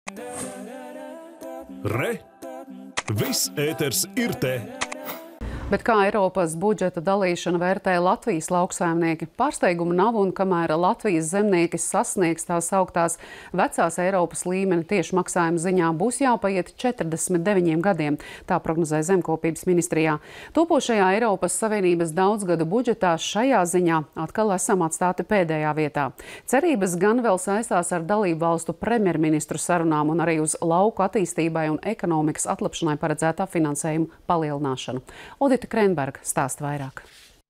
Re! Viss ēters ir te! Bet kā Eiropas budžeta dalīšanu vērtē Latvijas lauksaimnieki? Pārsteigumu nav, un kamēr Latvijas zemnieki sasniegs tās augtās vecās Eiropas līmeni tieši maksājuma ziņā, būs jāpaiet 49 gadiem, tā prognozē Zemkopības ministrijā. Topošajā Eiropas Savienības daudzgadu budžetā šajā ziņā atkal esam atstāti pēdējā vietā. Cerības gan vēl saistās ar dalību valstu premjerministru sarunām un arī uz lauku attīstībai un ekonomikas atlapšanai paredzētā finansējuma palielināšanu. Krenberga stāsta vairāk.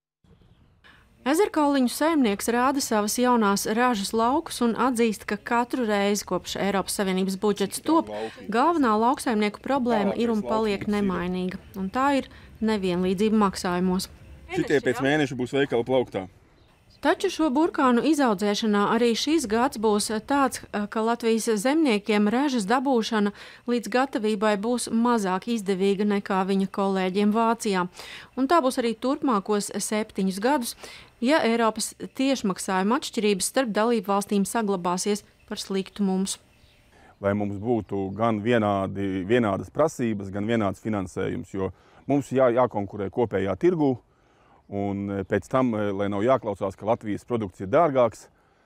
Ezerkauliņu saimnieks rāda savas jaunās ražas laukus un atzīst, ka katru reizi kopš Eiropas Savienības budžets top, galvenā lauksaimnieku problēma ir un paliek nemainīga. Un tā ir nevienlīdzība maksājumos. Šitie pēc mēneša būs veikala plauktā. Taču šo burkānu izaudzēšanā arī šis gads būs tāds, ka Latvijas zemniekiem ražas dabūšana līdz gatavībai būs mazāk izdevīga nekā viņa kolēģiem Vācijā. Un tā būs arī turpmākos 7 gadus, ja Eiropas tiešmaksājuma atšķirības starp dalību valstīm saglabāsies par sliktu mums. Lai mums būtu gan vienādas prasības, gan vienāds finansējums, jo mums jākonkurē kopējā tirgū. Un pēc tam, lai nav jāklausās, ka Latvijas produkts ir dārgāks,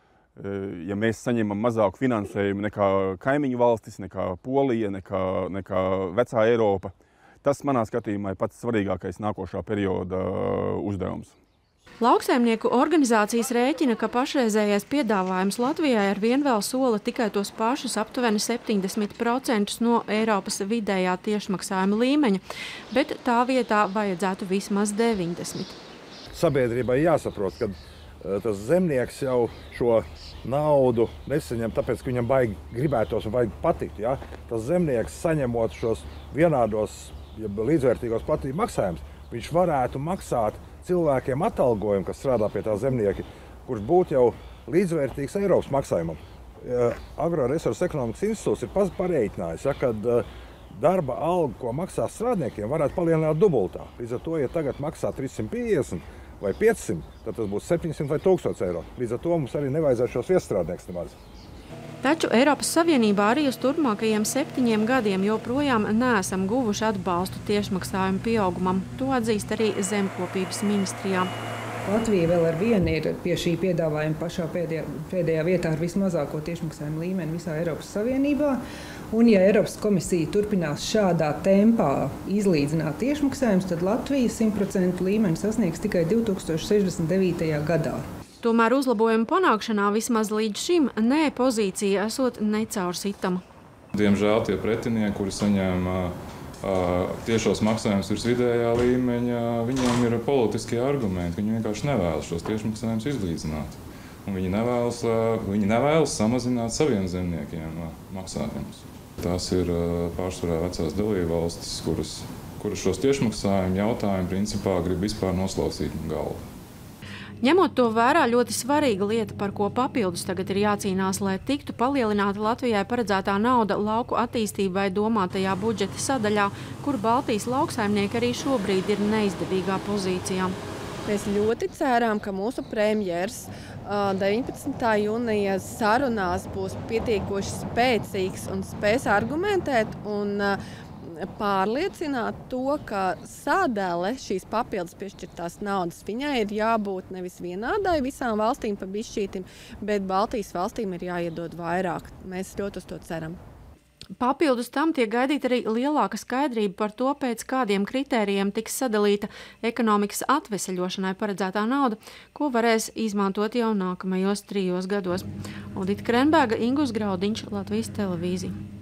ja mēs saņemam mazāku finansējumu nekā kaimiņu valstis, nekā Polija, nekā vecā Eiropa, tas manā skatījumā ir pats svarīgākais nākošā perioda uzdevums. Lauksaimnieku organizācijas rēķina, ka pašreizējais piedāvājums Latvijai ar vien vēl sola tikai tos pašus aptuveni 70% no Eiropas vidējā tiešmaksājuma līmeņa, bet tā vietā vajadzētu vismaz 90%. Sabiedrībai jāsaprot, ka tas zemnieks jau šo naudu nesaņem tāpēc, ka viņam gribētos un vajag patikt. Ja? Tas zemnieks saņemot šos vienādos, līdzvērtīgos platību maksājumus, viņš varētu maksāt cilvēkiem atalgojumu, kas strādā pie tā zemnieki, kurš būtu jau līdzvērtīgs Eiropas maksājumam. Agroresursu ekonomikas institūts ir pareiķinājis, ja, kad darba algu, ko maksā strādniekiem, varētu palielināt dubultā. Līdz ar to, ja tagad maksā 350 vai 500, tad tas būs 700 vai 1000 eiro. Līdz ar to mums arī nevajadzētu šos viesstrādniekus nemaz. Taču Eiropas Savienībā arī uz turpmākajiem 7 gadiem joprojām neesam guvuši atbalstu tiešmaksājumu pieaugumam. To atzīst arī Zemkopības ministrijā. Latvija vēl ar vienu ir pie šī piedāvājuma pašā pēdējā vietā ar vismazāko tiešmaksājumu līmeni visā Eiropas Savienībā. Un, ja Eiropas komisija turpinās šādā tempā izlīdzināt tiešmaksājumus, tad Latvija 100% līmeni sasniegs tikai 2069. gadā. Tomēr uzlabojumu panākšanā vismaz līdz šim pozīcija esot necaursitama. Diemžēl tie pretinieki, kuri saņēma tiešos maksājumus virs vidējā līmeņa, viņiem ir politiskie argumenti. Viņi vienkārši nevēlas šos tiešmaksājumus izlīdzināt. Un viņi nevēlas samazināt saviem zemniekiem maksājumus. Tās ir pārsvarā vecās dalībvalstis, kuras šos tiešmaksājumu jautājumu principā grib vispār noslausīt galvu. Ņemot to vērā, ļoti svarīga lieta, par ko papildus tagad ir jācīnās, lai tiktu palielināta Latvijai paredzētā nauda lauku attīstībai domātajā budžeta sadaļā, kur Baltijas lauksaimnieki arī šobrīd ir neizdevīgā pozīcijā. Mēs ļoti cerām, ka mūsu premjers 19. jūnija sarunās būs pietiekoši spēcīgs un spēs argumentēt un pārliecināt to, ka sadale šīs papildus piešķirtās naudas viņai ir jābūt nevis vienādai visām valstīm pa bišķītim, bet Baltijas valstīm ir jāiedod vairāk. Mēs ļoti uz to ceram. Papildus tam tiek gaidīta arī lielāka skaidrība par to, pēc kādiem kritērijiem tiks sadalīta ekonomikas atveseļošanai paredzētā nauda, ko varēs izmantot jau nākamajos 3 gados. Odita Krenberga, Ingus Graudiņš, Latvijas televīzija.